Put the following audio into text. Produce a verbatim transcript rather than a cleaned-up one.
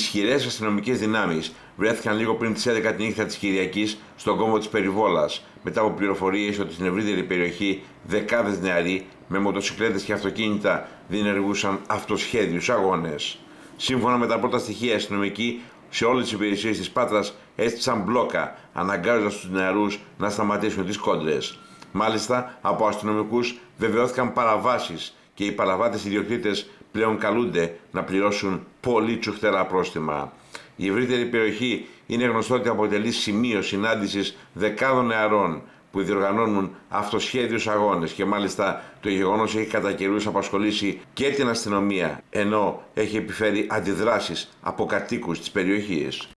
ισχυρές αστυνομικές δυνάμεις βρέθηκαν λίγο πριν τις έντεκα τη νύχτα της Κυριακής στον κόμβο της Περιβόλας, μετά από πληροφορίες ότι στην ευρύτερη περιοχή δεκάδες νεαροί με μοτοσυκλέτες και αυτοκίνητα διενεργούσαν αυτοσχέδιους αγώνες. Σύμφωνα με τα πρώτα στοιχεία, οι αστυνομικοί σε όλες τις υπηρεσίες της Πάτρας έστησαν μπλόκα, αναγκάζοντας τους νεαρούς να σταματήσουν τις κόντρες. Μάλιστα, από αστυνομικούς βεβαιώθηκαν παραβάσεις και οι παραβάτες ιδιοκτήτες πλέον καλούνται να πληρώσουν πολύ τσουχτερά πρόστιμα. Η ευρύτερη περιοχή είναι γνωστό ότι αποτελεί σημείο συνάντησης δεκάδων νεαρών που διοργανώνουν αυτοσχέδιους αγώνες και μάλιστα το γεγονός έχει κατά καιρούς απασχολήσει και την αστυνομία, ενώ έχει επιφέρει αντιδράσεις από κατοίκους της περιοχής.